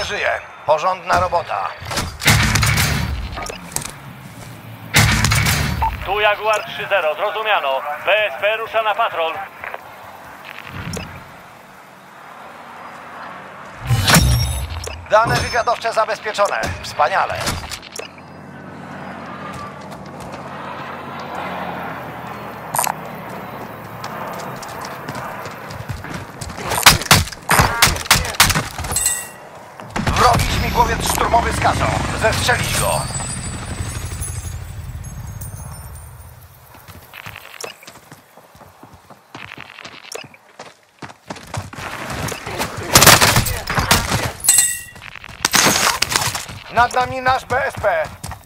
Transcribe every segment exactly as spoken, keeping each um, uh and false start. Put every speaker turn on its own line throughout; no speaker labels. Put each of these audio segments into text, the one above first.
żyje. Porządna robota.
Tu Jaguar trzy zero, zrozumiano. B S P rusza na patrol.
Dane wywiadowcze zabezpieczone. Wspaniale. Wrogi śmigłowiec szturmowy z kasą. Zestrzelić go. Nad nami nasz B S P.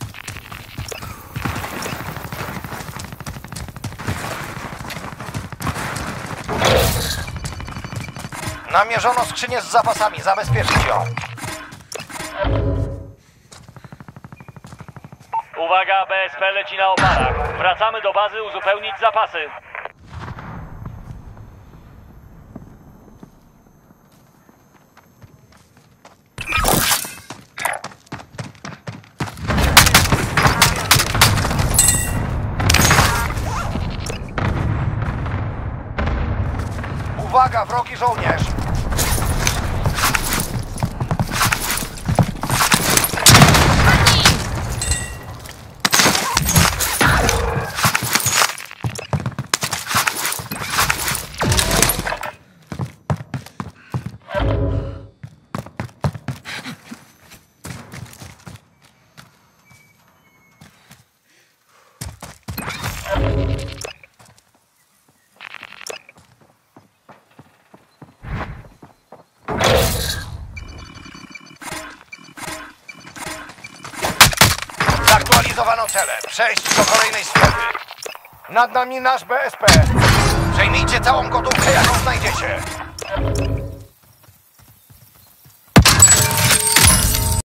Namierzono skrzynię z zapasami. Zabezpieczyć ją.
Uwaga, B S P leci na oparach. Wracamy do bazy uzupełnić zapasy.
Uwaga, wrogi żołnierz! Zaktualizowano cele. Przejść do kolejnej strefy. Nad nami nasz B S P. Przejmijcie całą gotówkę, jaką znajdziecie.